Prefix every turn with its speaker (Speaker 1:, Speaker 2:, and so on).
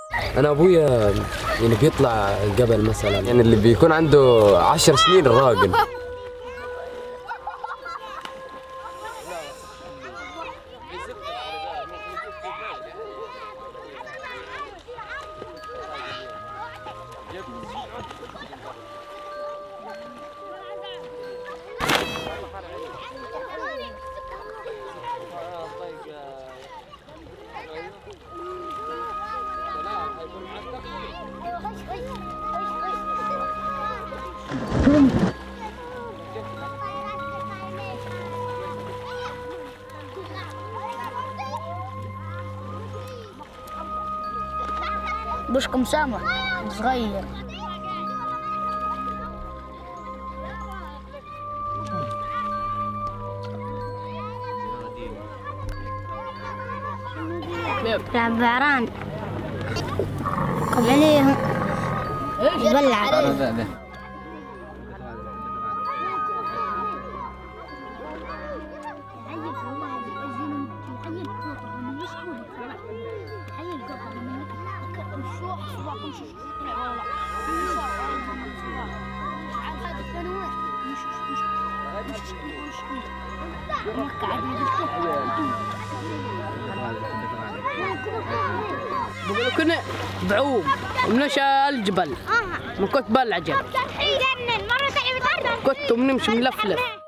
Speaker 1: انا ابويا يعني بيطلع الجبل مثلا، يعني اللي بيكون عنده 10 سنين الراجل.
Speaker 2: بشكم سامح صغير. لعب بعران قبل يبلع.
Speaker 3: بقول كنا بعوم ومنشى الجبل، ما كنت بلع جبل، كنت بنمشي ملفلف.